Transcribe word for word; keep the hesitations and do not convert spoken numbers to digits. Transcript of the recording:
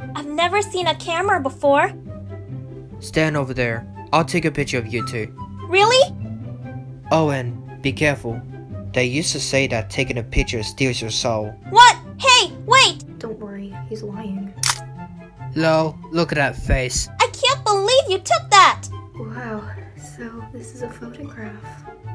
I've never seen a camera before. Stand over there. I'll take a picture of you two. Really? Oh, and be careful. They used to say that taking a picture steals your soul. What? Hey, wait! Don't worry, he's lying. Lo, look at that face. I can't believe you took that! Wow, so this is a photograph.